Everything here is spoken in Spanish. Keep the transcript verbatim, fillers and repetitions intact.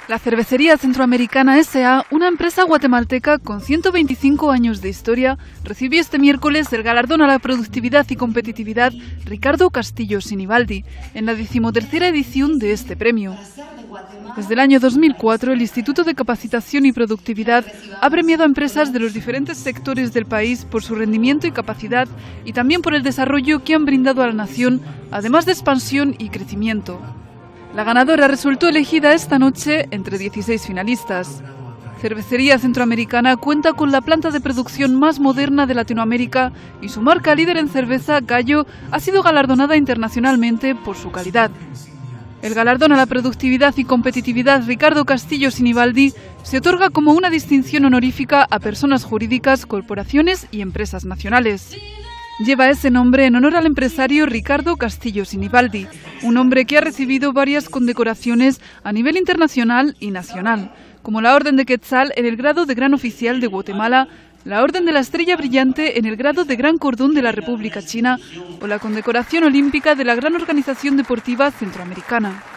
La Cervecería Centroamericana S A, una empresa guatemalteca con ciento veinticinco años de historia, recibió este miércoles el galardón a la productividad y competitividad Ricardo Castillo Sinibaldi, en la decimotercera edición de este premio. Desde el año dos mil cuatro, el Instituto de Capacitación y Productividad ha premiado a empresas de los diferentes sectores del país por su rendimiento y capacidad y también por el desarrollo que han brindado a la nación, además de expansión y crecimiento. La ganadora resultó elegida esta noche entre dieciséis finalistas. Cervecería Centroamericana cuenta con la planta de producción más moderna de Latinoamérica y su marca líder en cerveza, Gallo, ha sido galardonada internacionalmente por su calidad. El galardón a la productividad y competitividad Ricardo Castillo Sinibaldi se otorga como una distinción honorífica a personas jurídicas, corporaciones y empresas nacionales. Lleva ese nombre en honor al empresario Ricardo Castillo Sinibaldi, un hombre que ha recibido varias condecoraciones a nivel internacional y nacional, como la Orden de Quetzal en el grado de Gran Oficial de Guatemala, la Orden de la Estrella Brillante en el grado de Gran Cordón de la República China o la condecoración olímpica de la Gran Organización Deportiva Centroamericana.